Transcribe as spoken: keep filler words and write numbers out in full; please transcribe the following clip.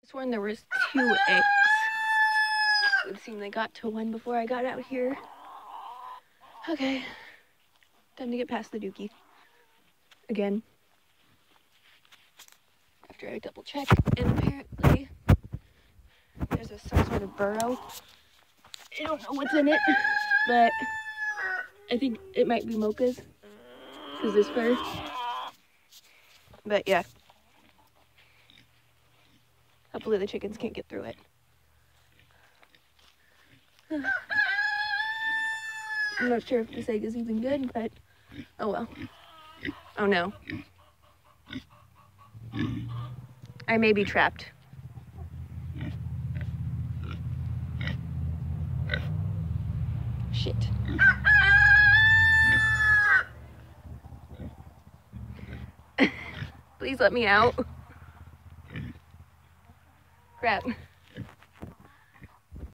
Sworn there was two eggs. It would seem they got to one before I got out here. Okay, time to get past the dookie again. After I double check, and apparently there's a, some sort of burrow. I don't know what's in it, but I think it might be Mocha's because this fur. But yeah, hopefully the chickens can't get through it. I'm not sure if this egg is even good, but oh well. Oh no. I may be trapped. Shit. Please let me out. Crap.